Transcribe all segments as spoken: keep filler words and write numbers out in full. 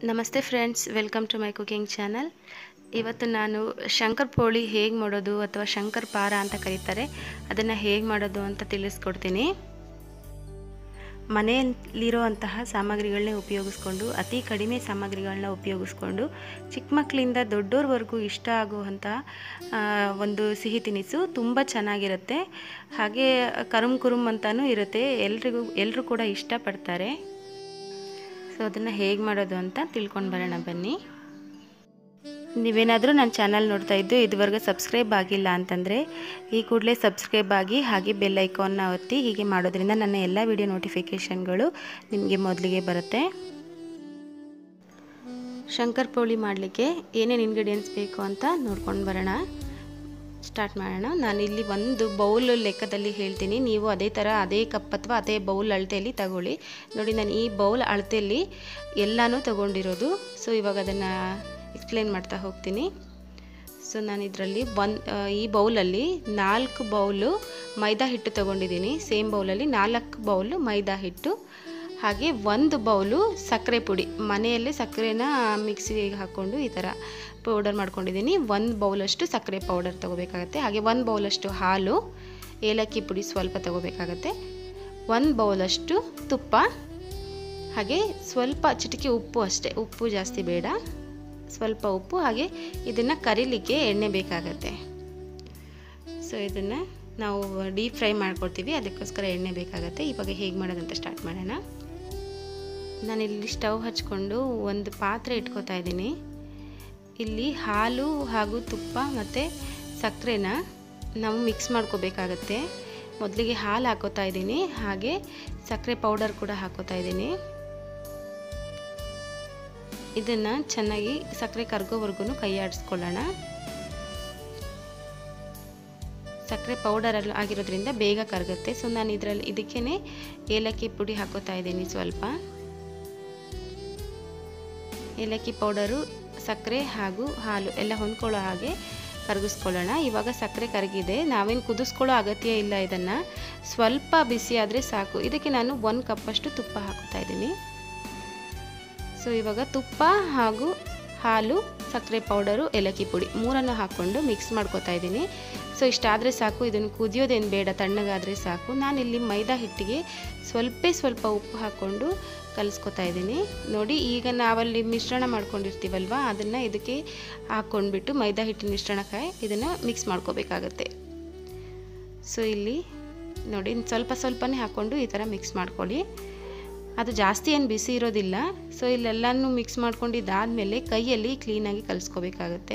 ನಮಸ್ತೆ friends, welcome to my cooking channel. ಇವತ್ತು ನಾನು ಶಂಕರ್ ಪೋಳಿ ಹೇಗೆ ಮಾಡೋದು ಅಥವಾ ಶಂಕರ್ ಪಾರ ಅಂತ ಕರೀತಾರೆ, ಅದನ್ನು ಹೇಗೆ ಮಾಡೋದು ಅಂತ ತಿಳಿಸ್ಕೊಡ್ತೀನಿ. ಮನೆಯಲ್ಲಿರೋ ಅಂತಹ ಸಾಮಗ್ರಿಗಳನ್ನೇ ಉಪಯೋಗಿಸ್ಕೊಂಡು, ಅತಿ ಕಡಿಮೆ ಸಾಮಗ್ರಿಗಳನ್ನ ಉಪಯೋಗಿಸ್ಕೊಂಡು ಚಿಕ್ಕ ಮಕ್ಕಳಿಂದ ದೊಡ್ಡೋರ್ವರೆಗೂ ಇಷ್ಟ ಆಗುವಂತಹ ಒಂದು ಸಿಹಿ ತಿನಿಸು. ತುಂಬ ಚೆನ್ನಾಗಿರುತ್ತೆ, ಹಾಗೆ ಕರುಮ್ ಕುರುಮ್ ಅಂತಲೂ ಇರುತ್ತೆ. ಎಲ್ರಿಗೂ ಎಲ್ಲರೂ ಕೂಡ ಇಷ್ಟಪಡ್ತಾರೆ. ಸೊ ಅದನ್ನು ಹೇಗೆ ಮಾಡೋದು ಅಂತ ತಿಳ್ಕೊಂಡು ಬರೋಣ ಬನ್ನಿ. ನೀವೇನಾದರೂ ನನ್ನ ಚಾನಲ್ ನೋಡ್ತಾ ಇದ್ದು ಇದುವರೆಗೂ ಸಬ್ಸ್ಕ್ರೈಬ್ ಆಗಿಲ್ಲ ಅಂತಂದರೆ ಈ ಕೂಡಲೇ ಸಬ್ಸ್ಕ್ರೈಬ್ ಆಗಿ, ಹಾಗೆ ಬೆಲ್ ಐಕಾನ್ನ ಒತ್ತಿ. ಹೀಗೆ ಮಾಡೋದ್ರಿಂದ ನನ್ನ ಎಲ್ಲ ವಿಡಿಯೋ ನೋಟಿಫಿಕೇಷನ್ಗಳು ನಿಮಗೆ ಮೊದಲಿಗೆ ಬರುತ್ತೆ. ಶಂಕರ್ ಪೋಳಿ ಮಾಡಲಿಕ್ಕೆ ಏನೇನು ಇಂಗ್ರೀಡಿಯೆಂಟ್ಸ್ ಬೇಕು ಅಂತ ನೋಡ್ಕೊಂಡು ಬರೋಣ. ಸ್ಟಾರ್ಟ್ ಮಾಡೋಣ. ನಾನಿಲ್ಲಿ ಒಂದು ಬೌಲ್ ಲೆಕ್ಕದಲ್ಲಿ ಹೇಳ್ತೀನಿ, ನೀವು ಅದೇ ಥರ ಅದೇ ಕಪ್ ಅಥವಾ ಅದೇ ಬೌಲ್ ಅಳತೆಯಲ್ಲಿ ತಗೊಳ್ಳಿ. ನೋಡಿ, ನಾನು ಈ ಬೌಲ್ ಅಳತೆಯಲ್ಲಿ ಎಲ್ಲನೂ ತಗೊಂಡಿರೋದು. ಸೊ ಇವಾಗ ಅದನ್ನು ಎಕ್ಸ್ಪ್ಲೇನ್ ಮಾಡ್ತಾ ಹೋಗ್ತೀನಿ. ಸೊ ನಾನು ಇದರಲ್ಲಿ ಒಂದು ಈ ಬೌಲಲ್ಲಿ ನಾಲ್ಕು ಬೌಲು ಮೈದಾ ಹಿಟ್ಟು ತಗೊಂಡಿದ್ದೀನಿ. ಸೇಮ್ ಬೌಲಲ್ಲಿ ನಾಲ್ಕು ಬೌಲು ಮೈದಾ ಹಿಟ್ಟು, ಹಾಗೆ ಒಂದು ಬೌಲು ಸಕ್ಕರೆ ಪುಡಿ. ಮನೆಯಲ್ಲೇ ಸಕ್ಕರೆನ ಮಿಕ್ಸಿಗೆ ಹಾಕ್ಕೊಂಡು ಈ ಥರ ಪೌಡರ್ ಮಾಡ್ಕೊಂಡಿದ್ದೀನಿ. ಒಂದು ಬೌಲಷ್ಟು ಸಕ್ಕರೆ ಪೌಡರ್ ತೊಗೋಬೇಕಾಗತ್ತೆ. ಹಾಗೆ ಒಂದು ಬೌಲಷ್ಟು ಹಾಲು, ಏಲಕ್ಕಿ ಪುಡಿ ಸ್ವಲ್ಪ ತೊಗೋಬೇಕಾಗತ್ತೆ. ಒಂದು ಬೌಲಷ್ಟು ತುಪ್ಪ, ಹಾಗೆ ಸ್ವಲ್ಪ ಚಿಟಿಕೆ ಉಪ್ಪು ಅಷ್ಟೇ, ಉಪ್ಪು ಜಾಸ್ತಿ ಬೇಡ, ಸ್ವಲ್ಪ ಉಪ್ಪು. ಹಾಗೆ ಇದನ್ನು ಕರಿಲಿಕ್ಕೆ ಎಣ್ಣೆ ಬೇಕಾಗತ್ತೆ. ಸೊ ಇದನ್ನು ನಾವು ಡೀಪ್ ಫ್ರೈ ಮಾಡ್ಕೊಳ್ತೀವಿ, ಅದಕ್ಕೋಸ್ಕರ ಎಣ್ಣೆ ಬೇಕಾಗತ್ತೆ. ಇವಾಗ ಹೇಗೆ ಮಾಡೋದಂತ ಸ್ಟಾರ್ಟ್ ಮಾಡೋಣ. ನಾನಿಲ್ಲಿ ಸ್ಟವ್ ಹಚ್ಕೊಂಡು ಒಂದು ಪಾತ್ರೆ ಇಟ್ಕೋತಾ ಇದ್ದೀನಿ. ಇಲ್ಲಿ ಹಾಲು ಹಾಗೂ ತುಪ್ಪ ಮತ್ತು ಸಕ್ಕರೆನ ನಾವು ಮಿಕ್ಸ್ ಮಾಡ್ಕೋಬೇಕಾಗತ್ತೆ. ಮೊದಲಿಗೆ ಹಾಲು ಹಾಕೋತಾ ಇದ್ದೀನಿ, ಹಾಗೆ ಸಕ್ಕರೆ ಪೌಡರ್ ಕೂಡ ಹಾಕೋತಾ ಇದ್ದೀನಿ. ಇದನ್ನು ಚೆನ್ನಾಗಿ ಸಕ್ಕರೆ ಕರಗೋವರೆಗೂ ಕೈ ಆಡಿಸ್ಕೊಳ್ಳೋಣ. ಸಕ್ಕರೆ ಪೌಡರ್ ಆಗಿರೋದ್ರಿಂದ ಬೇಗ ಕರಗುತ್ತೆ. ಸೊ ನಾನು ಇದರಲ್ಲಿ ಇದಕ್ಕೇ ಏಲಕ್ಕಿ ಪುಡಿ ಹಾಕೋತಾ ಇದ್ದೀನಿ ಸ್ವಲ್ಪ. ಏಲಕ್ಕಿ ಪೌಡರು, ಸಕ್ಕರೆ ಹಾಗೂ ಹಾಲು ಎಲ್ಲ ಹೊಂದ್ಕೊಳ್ಳೋ ಹಾಗೆ ಕರಗಿಸ್ಕೊಳ್ಳೋಣ. ಇವಾಗ ಸಕ್ಕರೆ ಕರಗಿದೆ, ನಾವೇನು ಕುದಿಸ್ಕೊಳ್ಳೋ ಅಗತ್ಯ ಇಲ್ಲ. ಇದನ್ನು ಸ್ವಲ್ಪ ಬಿಸಿ ಆದರೆ ಸಾಕು. ಇದಕ್ಕೆ ನಾನು ಒಂದು ಕಪ್ಪಷ್ಟು ತುಪ್ಪ ಹಾಕೋತಾ ಇದ್ದೀನಿ. ಸೊ ಇವಾಗ ತುಪ್ಪ ಹಾಗೂ ಹಾಲು, ಸಕ್ಕರೆ ಪೌಡರು, ಏಲಕ್ಕಿ ಪುಡಿ ಮೂರನ್ನು ಹಾಕ್ಕೊಂಡು ಮಿಕ್ಸ್ ಮಾಡ್ಕೋತಾ ಇದ್ದೀನಿ. ಸೊ ಇಷ್ಟಾದರೆ ಸಾಕು, ಇದನ್ನು ಕುದಿಯೋದೇನು ಬೇಡ, ತಣ್ಣಗಾದರೆ ಸಾಕು. ನಾನಿಲ್ಲಿ ಮೈದಾ ಹಿಟ್ಟಿಗೆ ಸ್ವಲ್ಪ ಸ್ವಲ್ಪ ಉಪ್ಪು ಹಾಕ್ಕೊಂಡು ಕಲಿಸ್ಕೊತಾ ಇದ್ದೀನಿ. ನೋಡಿ, ಈಗ ನಾವಲ್ಲಿ ಮಿಶ್ರಣ ಮಾಡ್ಕೊಂಡಿರ್ತೀವಲ್ವ, ಅದನ್ನು ಇದಕ್ಕೆ ಹಾಕ್ಕೊಂಡ್ಬಿಟ್ಟು ಮೈದಾ ಹಿಟ್ಟಿನ ಮಿಶ್ರಣಕ್ಕೆ ಇದನ್ನು ಮಿಕ್ಸ್ ಮಾಡ್ಕೋಬೇಕಾಗತ್ತೆ. ಸೊ ಇಲ್ಲಿ ನೋಡಿ, ಸ್ವಲ್ಪ ಸ್ವಲ್ಪನೇ ಹಾಕ್ಕೊಂಡು ಈ ಥರ ಮಿಕ್ಸ್ ಮಾಡ್ಕೊಳ್ಳಿ. ಅದು ಜಾಸ್ತಿ ಏನು ಬಿಸಿ ಇರೋದಿಲ್ಲ. ಸೊ ಇಲ್ಲೆಲ್ಲನೂ ಮಿಕ್ಸ್ ಮಾಡ್ಕೊಂಡಿದ್ದಾದಮೇಲೆ ಕೈಯಲ್ಲಿ ಕ್ಲೀನಾಗಿ ಕಲಿಸ್ಕೋಬೇಕಾಗತ್ತೆ.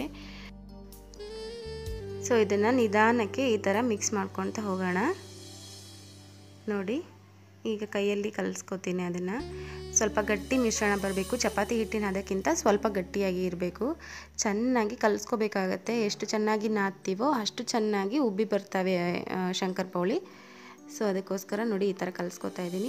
ಸೊ ಇದನ್ನು ನಿಧಾನಕ್ಕೆ ಈ ಥರ ಮಿಕ್ಸ್ ಮಾಡ್ಕೊತ ಹೋಗೋಣ. ನೋಡಿ, ಈಗ ಕೈಯಲ್ಲಿ ಕಲಿಸ್ಕೊತೀನಿ. ಅದನ್ನು ಸ್ವಲ್ಪ ಗಟ್ಟಿ ಮಿಶ್ರಣ ಬರಬೇಕು. ಚಪಾತಿ ಹಿಟ್ಟಿನ ಅದಕ್ಕಿಂತ ಸ್ವಲ್ಪ ಗಟ್ಟಿಯಾಗಿ ಇರಬೇಕು. ಚೆನ್ನಾಗಿ ಕಲಿಸ್ಕೋಬೇಕಾಗತ್ತೆ. ಎಷ್ಟು ಚೆನ್ನಾಗಿ ನಾದ್ತೀವೋ ಅಷ್ಟು ಚೆನ್ನಾಗಿ ಉಬ್ಬಿ ಬರ್ತವೆ ಶಂಕರ್ ಪೋಳಿ. ಸೊ ಅದಕ್ಕೋಸ್ಕರ ನೋಡಿ ಈ ಥರ ಕಲಿಸ್ಕೊತಾ ಇದ್ದೀನಿ.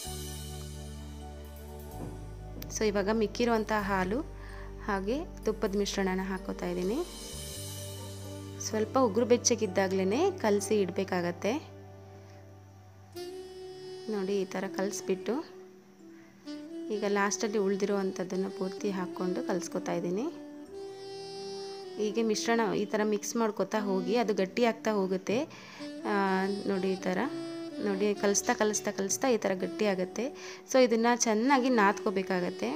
ಸೊ ಇವಾಗ ಮಿಕ್ಕಿರುವಂಥ ಹಾಲು ಹಾಗೆ ತುಪ್ಪದ ಮಿಶ್ರಣನ ಹಾಕೋತಾ ಇದ್ದೀನಿ. ಸ್ವಲ್ಪ ಉಗುರು ಬೆಚ್ಚಗಿದ್ದಾಗಲೇ ಕಲಸಿ ಇಡಬೇಕಾಗತ್ತೆ. ನೋಡಿ, ಈ ಥರ ಕಲಿಸ್ಬಿಟ್ಟು ಈಗ ಲಾಸ್ಟಲ್ಲಿ ಉಳಿದಿರೋ ಅಂಥದ್ದನ್ನು ಪೂರ್ತಿ ಹಾಕ್ಕೊಂಡು ಕಲಿಸ್ಕೊತಾ ಇದ್ದೀನಿ. ಹೀಗೆ ಮಿಶ್ರಣ ಈ ಥರ ಮಿಕ್ಸ್ ಮಾಡ್ಕೊತಾ ಹೋಗಿ ಅದು ಗಟ್ಟಿ ಆಗ್ತಾ ಹೋಗುತ್ತೆ. ನೋಡಿ ಈ ಥರ ನೋಡಿ, ಕಲಿಸ್ತಾ ಕಲಿಸ್ತಾ ಕಲಿಸ್ತಾ ಈ ಥರ ಗಟ್ಟಿ ಆಗುತ್ತೆ. ಸೊ ಇದನ್ನು ಚೆನ್ನಾಗಿ ನಾದ್ಕೋಬೇಕಾಗತ್ತೆ.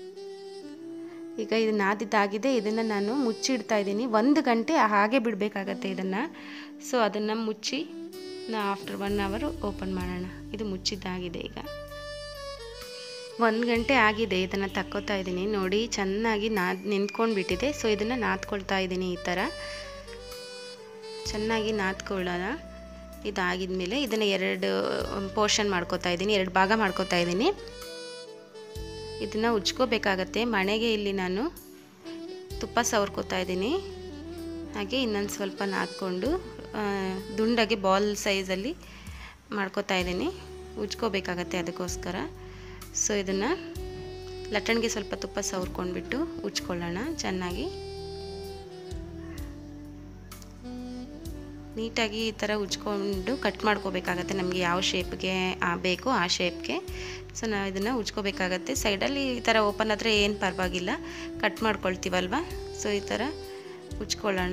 ಈಗ ಇದು ನಾದಿದ್ದಾಗಿದೆ. ಇದನ್ನು ನಾನು ಮುಚ್ಚಿಡ್ತಾ ಇದ್ದೀನಿ. ಒಂದು ಗಂಟೆ ಹಾಗೆ ಬಿಡಬೇಕಾಗತ್ತೆ ಇದನ್ನು. ಸೊ ಅದನ್ನು ಮುಚ್ಚಿ ನಾ ಆಫ್ಟರ್ ಒನ್ ಅವರ್ ಓಪನ್ ಮಾಡೋಣ. ಇದು ಮುಚ್ಚಿದ್ದಾಗಿದೆ. ಈಗ ಒಂದು ಗಂಟೆ ಆಗಿದೆ. ಇದನ್ನು ತಕ್ಕೋತಾ ಇದ್ದೀನಿ. ನೋಡಿ, ಚೆನ್ನಾಗಿ ನಾದ್ ನೆಂದ್ಕೊಂಡು ಬಿಟ್ಟಿದೆ. ಸೊ ಇದನ್ನು ನಾದ್ಕೊಳ್ತಾ ಇದ್ದೀನಿ. ಈ ಥರ ಚೆನ್ನಾಗಿ ನಾದ್ಕೊಳ್ಳೋಣ. ಇದಾಗಿದ ಮೇಲೆ ಇದನ್ನು ಎರಡು ಪೋರ್ಷನ್ ಮಾಡ್ಕೋತಾ ಇದ್ದೀನಿ, ಎರಡು ಭಾಗ ಮಾಡ್ಕೋತಾ ಇದ್ದೀನಿ. ಇದನ್ನು ಉಜ್ಕೋಬೇಕಾಗತ್ತೆ. ಮಣೆಗೆ ಇಲ್ಲಿ ನಾನು ತುಪ್ಪ ಸವರ್ಕೋತಾ ಇದ್ದೀನಿ. ಹಾಗೆ ಇನ್ನೊಂದು ಸ್ವಲ್ಪ ನಾದ್ಕೊಂಡು ದುಂಡಗೆ ಬಾಲ್ ಸೈಜಲ್ಲಿ ಮಾಡ್ಕೋತಾ ಇದ್ದೀನಿ. ಉಜ್ಕೋಬೇಕಾಗತ್ತೆ ಅದಕ್ಕೋಸ್ಕರ. ಸೊ ಇದನ್ನು ಲಟ್ಟಣಿಗೆ ಸ್ವಲ್ಪ ತುಪ್ಪ ಸವರ್ಕೊಂಡ್ಬಿಟ್ಟು ಉಜ್ಕೊಳ್ಳೋಣ ಚೆನ್ನಾಗಿ. ನೀಟಾಗಿ ಈ ಥರ ಉಜ್ಕೊಂಡು ಕಟ್ ಮಾಡ್ಕೋಬೇಕಾಗತ್ತೆ, ನಮಗೆ ಯಾವ ಶೇಪ್ಗೆ ಬೇಕು ಆ ಶೇಪ್ಗೆ. ಸೊ ನಾವು ಇದನ್ನು ಉಜ್ಕೋಬೇಕಾಗತ್ತೆ. ಸೈಡಲ್ಲಿ ಈ ಥರ ಓಪನ್ ಆದರೆ ಏನು ಪರವಾಗಿಲ್ಲ, ಕಟ್ ಮಾಡ್ಕೊಳ್ತೀವಲ್ವ. ಸೊ ಈ ಥರ ಉಜ್ಕೊಳ್ಳೋಣ.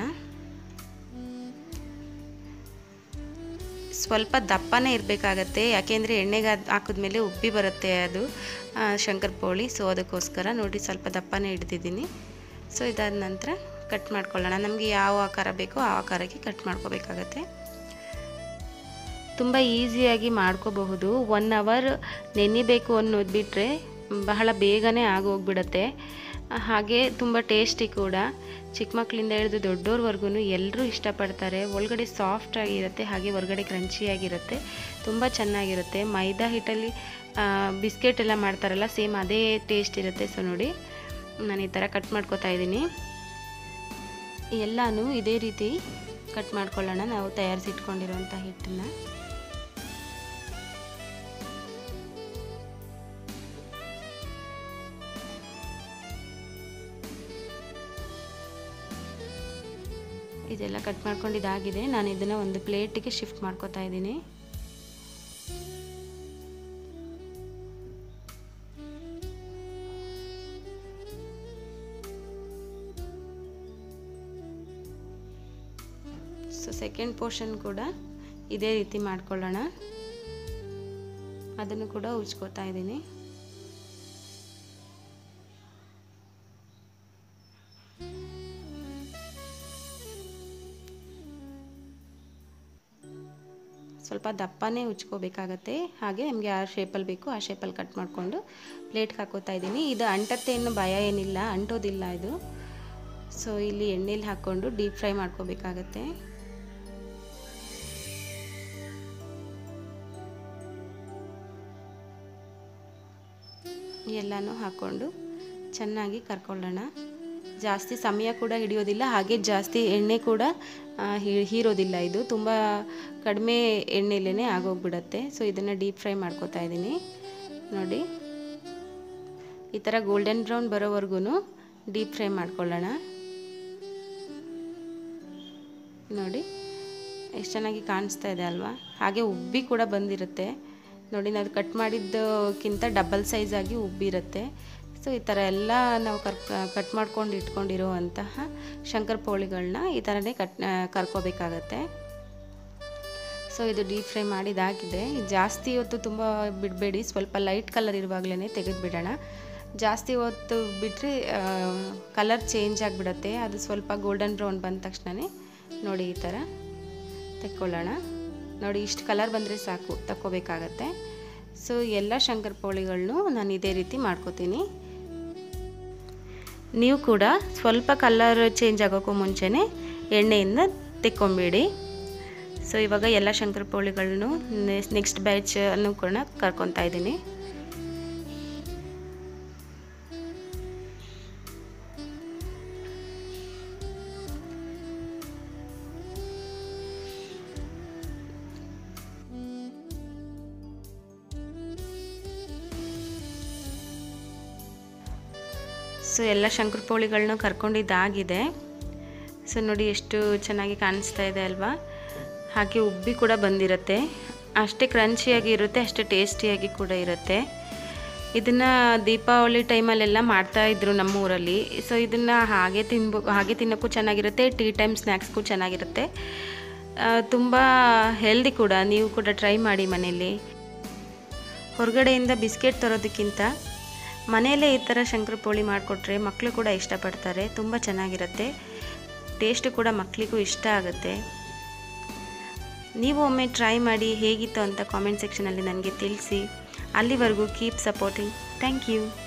ಸ್ವಲ್ಪ ದಪ್ಪನೇ ಇರಬೇಕಾಗತ್ತೆ, ಯಾಕೆಂದರೆ ಎಣ್ಣೆಗೆ ಹಾಕಿದ್ಮೇಲೆ ಉಬ್ಬಿ ಬರುತ್ತೆ ಅದು ಶಂಕರಪೋಳಿ. ಸೊ ಅದಕ್ಕೋಸ್ಕರ ನೋಡಿ ಸ್ವಲ್ಪ ದಪ್ಪನೇ ಹಿಡ್ದಿದ್ದೀನಿ. ಸೊ ಇದಾದ ನಂತರ ಕಟ್ ಮಾಡ್ಕೊಳ್ಳೋಣ. ನಮಗೆ ಯಾವ ಆಕಾರ ಬೇಕೋ ಆ ಆಕಾರಕ್ಕೆ ಕಟ್ ಮಾಡ್ಕೋಬೇಕಾಗತ್ತೆ. ತುಂಬ ಈಸಿಯಾಗಿ ಮಾಡ್ಕೋಬಹುದು. ಒನ್ ಅವರ್ ನೆನೆಬೇಕು ಅನ್ನೋದು ಬಿಟ್ಟರೆ ಬಹಳ ಬೇಗನೆ ಆಗೋಗ್ಬಿಡುತ್ತೆ. ಹಾಗೆ ತುಂಬ ಟೇಸ್ಟಿ ಕೂಡ. ಚಿಕ್ಕ ಮಕ್ಕಳಿಂದ ಹಿಡಿದು ದೊಡ್ಡೋರ್ವರೆಗೂ ಎಲ್ಲರೂ ಇಷ್ಟಪಡ್ತಾರೆ. ಒಳಗಡೆ ಸಾಫ್ಟ್ ಆಗಿರುತ್ತೆ, ಹಾಗೆ ಹೊರಗಡೆ ಕ್ರಂಚಿಯಾಗಿರುತ್ತೆ, ತುಂಬ ಚೆನ್ನಾಗಿರುತ್ತೆ. ಮೈದಾ ಹಿಟ್ಟಲ್ಲಿ ಬಿಸ್ಕೆಟ್ ಎಲ್ಲ ಮಾಡ್ತಾರಲ್ಲ, ಸೇಮ್ ಅದೇ ಟೇಸ್ಟ್ ಇರುತ್ತೆ. ಸೊ ನೋಡಿ ನಾನು ಈ ಥರ ಕಟ್ ಮಾಡ್ಕೋತಾ ಇದ್ದೀನಿ. ಎಲ್ಲನೂ ಇದೇ ರೀತಿ ಕಟ್ ಮಾಡ್ಕೊಳ್ಳೋಣ, ನಾವು ತಯಾರಿಸಿಟ್ಕೊಂಡಿರೋಂಥ ಹಿಟ್ಟನ್ನು. ಇದೆಲ್ಲ ಕಟ್ ಮಾಡ್ಕೊಂಡಿದ್ದಾಗಿದೆ. ನಾನು ಇದನ್ನು ಒಂದು ಪ್ಲೇಟಿಗೆ ಶಿಫ್ಟ್ ಮಾಡ್ಕೋತಾ ಇದ್ದೀನಿ. ಸೊ ಸೆಕೆಂಡ್ ಪೋರ್ಷನ್ ಕೂಡ ಇದೇ ರೀತಿ ಮಾಡ್ಕೊಳ್ಳೋಣ. ಅದನ್ನು ಕೂಡ ಉಜ್ಕೋತಾ ಇದ್ದೀನಿ. ಸ್ವಲ್ಪ ದಪ್ಪನೇ ಉಜ್ಕೋಬೇಕಾಗತ್ತೆ. ಹಾಗೆ ನಮಗೆ ಆ ಶೇಪಲ್ಲಿ ಬೇಕು ಆ ಶೇಪಲ್ಲಿ ಕಟ್ ಮಾಡಿಕೊಂಡು ಪ್ಲೇಟ್ಗೆ ಹಾಕೋತಾ ಇದ್ದೀನಿ. ಇದು ಅಂಟತ್ತೆ ಏನು ಭಯ ಏನಿಲ್ಲ, ಅಂಟೋದಿಲ್ಲ ಇದು. ಸೊ ಇಲ್ಲಿ ಎಣ್ಣೆಲಿ ಹಾಕ್ಕೊಂಡು ಡೀಪ್ ಫ್ರೈ ಮಾಡ್ಕೋಬೇಕಾಗತ್ತೆ. ಎಲ್ಲನೂ ಹಾಕ್ಕೊಂಡು ಚೆನ್ನಾಗಿ ಕರ್ಕೊಳ್ಳೋಣ. ಜಾಸ್ತಿ ಸಮಯ ಕೂಡ ಹಿಡಿಯೋದಿಲ್ಲ, ಹಾಗೆ ಜಾಸ್ತಿ ಎಣ್ಣೆ ಕೂಡ ಹೀರೋದಿಲ್ಲ. ಇದು ತುಂಬ ಕಡಿಮೆ ಎಣ್ಣೆಲೇ ಆಗೋಗ್ಬಿಡುತ್ತೆ. ಸೊ ಇದನ್ನು ಡೀಪ್ ಫ್ರೈ ಮಾಡ್ಕೋತಾ ಇದ್ದೀನಿ. ನೋಡಿ ಈ ಥರ ಗೋಲ್ಡನ್ ಬ್ರೌನ್ ಬರೋವರೆಗೂ ಡೀಪ್ ಫ್ರೈ ಮಾಡ್ಕೊಳ್ಳೋಣ. ನೋಡಿ ಎಷ್ಟು ಚೆನ್ನಾಗಿ ಕಾಣಿಸ್ತಾ ಇದೆ ಅಲ್ವಾ. ಹಾಗೆ ಉಬ್ಬಿ ಕೂಡ ಬಂದಿರುತ್ತೆ ನೋಡಿ. ನಾವು ಕಟ್ ಮಾಡಿದ್ದಕ್ಕಿಂತ ಡಬಲ್ ಸೈಜ್ ಆಗಿ ಉಬ್ಬಿರುತ್ತೆ. ಸೊ ಈ ಥರ ಎಲ್ಲ ನಾವು ಕರ್ ಕಟ್ ಮಾಡ್ಕೊಂಡು ಇಟ್ಕೊಂಡಿರುವಂತಹ ಶಂಕರಪೋಳಿಗಳನ್ನ ಈ ಥರನೇ ಕಟ್ ಕರ್ಕೋಬೇಕಾಗತ್ತೆ. ಸೊ ಇದು ಡೀಪ್ ಫ್ರೈ ಮಾಡಿದಾಗಿದೆ. ಜಾಸ್ತಿ ಹೊತ್ತು ತುಂಬ ಬಿಡಬೇಡಿ, ಸ್ವಲ್ಪ ಲೈಟ್ ಕಲರ್ ಇರುವಾಗಲೇ ತೆಗೆದುಬಿಡೋಣ. ಜಾಸ್ತಿ ಹೊತ್ತು ಬಿಟ್ಟರೆ ಕಲರ್ ಚೇಂಜ್ ಆಗಿಬಿಡುತ್ತೆ. ಅದು ಸ್ವಲ್ಪ ಗೋಲ್ಡನ್ ಬ್ರೌನ್ ಬಂದ ತಕ್ಷಣವೇ ನೋಡಿ ಈ ಥರ ತೆಕ್ಕೊಳ್ಳೋಣ. ನೋಡಿ ಇಷ್ಟು ಕಲರ್ ಬಂದರೆ ಸಾಕು, ತಕ್ಕೋಬೇಕಾಗತ್ತೆ. ಸೊ ಎಲ್ಲ ಶಂಕರಪೋಳಿಗಳನ್ನೂ ನಾನು ಇದೇ ರೀತಿ ಮಾಡ್ಕೋತೀನಿ. ನೀವು ಕೂಡ ಸ್ವಲ್ಪ ಕಲರ್ ಚೇಂಜ್ ಆಗೋಕ್ಕೂ ಮುಂಚೆನೇ ಎಣ್ಣೆಯಿಂದ ತೆಕ್ಕೊಂಬಿಡಿ. ಸೊ ಇವಾಗ ಎಲ್ಲ ಶಂಕರಪೋಳಿಗಳನ್ನು ನೆಕ್ಸ್ಟ್ ಬ್ಯಾಚನ್ನು ಕೂಡ ಕರ್ಕೊತಾ ಇದ್ದೀನಿ. ಸೊ ಎಲ್ಲ ಶಂಕರಪೋಳಿಗಳನ್ನ ಕರ್ಕೊಂಡಿದ್ದಾಗಿದೆ. ಸೊ ನೋಡಿ ಎಷ್ಟು ಚೆನ್ನಾಗಿ ಕಾಣಿಸ್ತಾ ಇದೆ ಅಲ್ವಾ. ಹಾಗೆ ಉಬ್ಬಿ ಕೂಡ ಬಂದಿರುತ್ತೆ, ಅಷ್ಟೇ ಕ್ರಂಚಿಯಾಗಿ ಇರುತ್ತೆ, ಅಷ್ಟೇ ಟೇಸ್ಟಿಯಾಗಿ ಕೂಡ ಇರುತ್ತೆ. ಇದನ್ನು ದೀಪಾವಳಿ ಟೈಮಲ್ಲೆಲ್ಲ ಮಾಡ್ತಾಯಿದ್ರು ನಮ್ಮ ಊರಲ್ಲಿ. ಸೊ ಇದನ್ನು ಹಾಗೆ ತಿನ್ಬೋ ಹಾಗೆ ತಿನ್ನೋಕ್ಕೂ ಚೆನ್ನಾಗಿರುತ್ತೆ, ಟೀ ಟೈಮ್ ಸ್ನ್ಯಾಕ್ಸ್ಗೂ ಚೆನ್ನಾಗಿರುತ್ತೆ, ತುಂಬ ಹೆಲ್ದಿ ಕೂಡ. ನೀವು ಕೂಡ ಟ್ರೈ ಮಾಡಿ ಮನೆಯಲ್ಲಿ. ಹೊರಗಡೆಯಿಂದ ಬಿಸ್ಕೆಟ್ ತರೋದಕ್ಕಿಂತ ಮನೆಯಲ್ಲೇ ಈ ಥರ ಶಂಕರಪೋಳಿ ಮಾಡಿಕೊಟ್ರೆ ಮಕ್ಕಳು ಕೂಡ ಇಷ್ಟಪಡ್ತಾರೆ, ತುಂಬ ಚೆನ್ನಾಗಿರುತ್ತೆ, ಟೇಸ್ಟು ಕೂಡ ಮಕ್ಕಳಿಗೂ ಇಷ್ಟ ಆಗುತ್ತೆ. ನೀವು ಒಮ್ಮೆ ಟ್ರೈ ಮಾಡಿ ಹೇಗಿತ್ತು ಅಂತ ಕಾಮೆಂಟ್ ಸೆಕ್ಷನಲ್ಲಿ ನನಗೆ ತಿಳಿಸಿ. ಅಲ್ಲಿವರೆಗೂ ಕೀಪ್ ಸಪೋರ್ಟಿಂಗ್. Thank you.